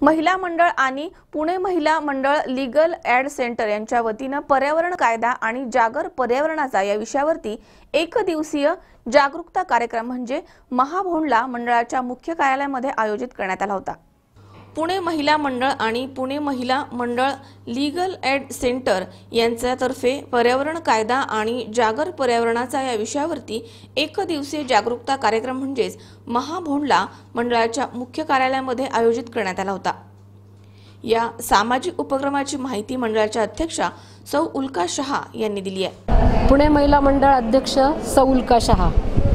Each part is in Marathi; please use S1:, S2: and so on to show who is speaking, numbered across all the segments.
S1: महिला मंडळ आणि पुणे महिला मंडळ लीगल एड सेंटर यांच्या वतीने पर्यावरण कायदा आणि जागर पर्यावरणाचा या विषयावरती एक दिवसीय जागरूकता कार्यक्रम म्हणजे महाभोंडला मंडळाच्या मुख्य कार्यालयामध्ये आयोजित करण्यात आला होता। पुणे महिला मंडळ आणि पुणे महिला मंडळ लीगल एड सेंटर यांच्यातर्फे पर्यावरण कायदा आणि जागर पर्यावरणाचा या विषयावरती एक दिवसीय जागरूकता कार्यक्रम म्हणजेच महाभोंडला मंडळाच्या मुख्य कार्यालयामध्ये आयोजित करण्यात आला होता। या सामाजिक उपक्रमाची माहिती मंडळाच्या अध्यक्षा सौ उल्का शहा यांनी दिली आहे।
S2: पुणे महिला मंडळ अध्यक्ष सौ उल्का शहा।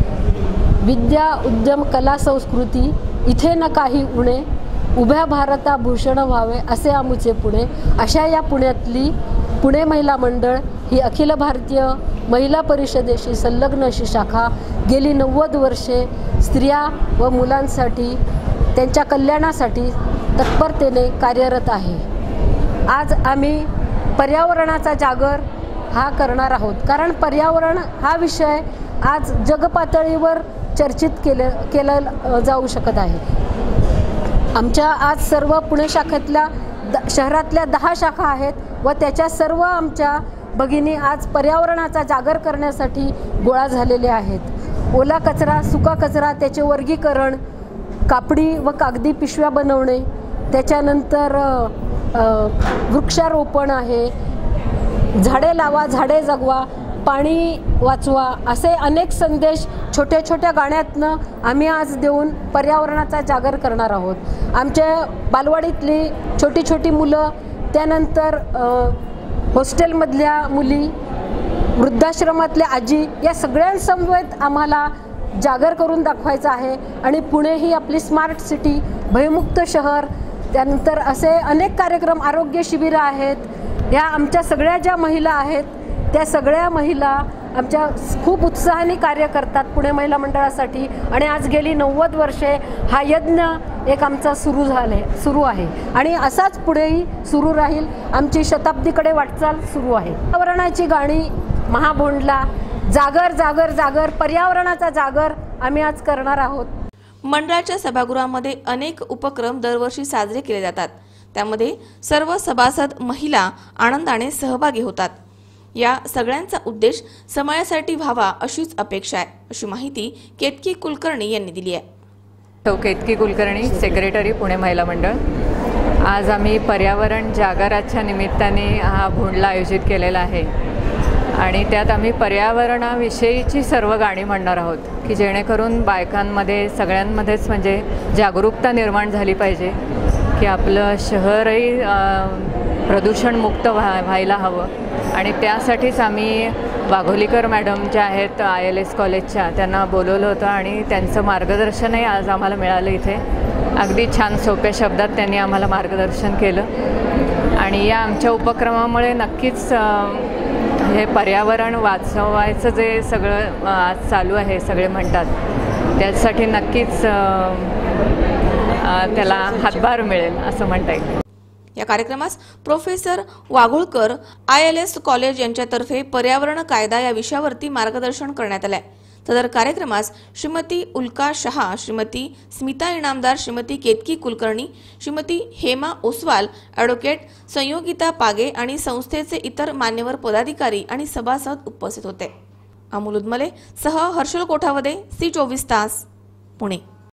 S2: विद्या उद्यम कला संस्कृती इथे न काही उणे, उभ्या भारता भूषण व्हावे असे आमुचे पुणे, अशा या पुण्यातली पुणे महिला मंडळ ही अखिल भारतीय महिला परिषदेशी संलग्न अशी शाखा गेली 90 वर्षे स्त्रिया व मुलांसाठी त्यांच्या कल्याणासाठी तत्परतेने कार्यरत आहे। आज आम्ही पर्यावरणाचा जागर हा करणार आहोत, कारण पर्यावरण हा विषय आज जगपातळीवर चर्चित केलं जाऊ शकत आहे। आमच्या आज सर्व पुणे शाखेतल्या शहरातल्या 10 शाखा आहेत व त्याच्या सर्व आमच्या भगिनी आज पर्यावरणाचा जागर करण्यासाठी गोळा झालेले आहेत। ओला कचरा, सुका कचरा, त्याचे वर्गीकरण, कापडी व कागदी पिशव्या बनवणे, त्याच्यानंतर वृक्षारोपण आहे, झाडे लावा झाडे जगवा, पाणी वाचवा, असे अनेक संदेश छोट्या छोट्या गाण्यातनं आम्ही आज देऊन पर्यावरणाचा जागर करणार आहोत। आमच्या बालवाडीतली छोटी छोटी मुलं, त्यानंतर हॉस्टेलमधल्या मुली, वृद्धाश्रमातल्या आजी, या सगळ्यांसमवेत आम्हाला जागर करून दाखवायचं आहे। आणि पुणे ही आपली स्मार्ट सिटी, भयमुक्त शहर, त्यानंतर असे अनेक कार्यक्रम, आरोग्य शिबिरं आहेत। या आमच्या सगळ्या ज्या महिला आहेत त्या सगळ्या महिला आमच्या खूप उत्साहाने कार्य करतात पुणे महिला मंडळासाठी। आणि आज गेली 90 वर्षे हा यज्ञ एक आमचा सुरू आहे आणि असाच पुढेही सुरू राहील। आमची शताब्दीकडे वाटचाल सुरू आहे। पर्यावरणाची गाणी महाभोंडला, जागर जागर जागर, पर्यावरणाचा जागर आम्ही आज करणार आहोत।
S1: मंडळाच्या सभागृहामध्ये अनेक उपक्रम दरवर्षी साजरे केले जातात, त्यामध्ये सर्व सभासद महिला आनंदाने सहभागी होतात। या सगळ्यांचा उद्देश समाजासाठी व्हावा अशीच अपेक्षा आहे, अशी माहिती केतकी कुलकर्णी यांनी दिली आहे।
S3: केतकी कुलकर्णी, सेक्रेटरी, पुणे महिला मंडळ। आज आम्ही पर्यावरण जागराच्या निमित्ताने हा भोंडला आयोजित केलेला आहे आणि त्यात आम्ही पर्यावरणाविषयीची सर्व गाणी म्हणणार आहोत की जेणेकरून बायकांमध्ये सगळ्यांमध्येच म्हणजे जागरूकता निर्माण झाली पाहिजे की आपलं शहरही प्रदूषणमुक्त व्हायला हवं। आणि त्यासाठीच आम्ही वाघोलीकर मॅडम ज्या आहेत ILS कॉलेजच्या, त्यांना बोलवलं होतं आणि त्यांचं मार्गदर्शनही आज आम्हाला मिळालं इथे। अगदी छान सोप्या शब्दात त्यांनी आम्हाला मार्गदर्शन केलं आणि या आमच्या उपक्रमामुळे नक्कीच हे पर्यावरण वाचवायचं जे सगळं आज चालू आहे, सगळे म्हणतात, त्यासाठी नक्कीच त्याला हातभार मिळेल असं म्हणता येईल।
S1: या कार्यक्रमास प्रोफेसर वाघोळकर ILS कॉलेज यांच्यातर्फे पर्यावरण कायदा या विषयावरती मार्गदर्शन करण्यात आले। सदर कार्यक्रमास श्रीमती उल्का शहा, श्रीमती स्मिता इनामदार, श्रीमती केतकी कुलकर्णी, श्रीमती हेमा ओसवाल, ॲडव्होकेट संयोगिता पागे आणि संस्थेचे इतर मान्यवर पदाधिकारी आणि सभासद उपस्थित होते। अमोल उदमले सह हर्षल कोठावदे, C24 तास, पुणे।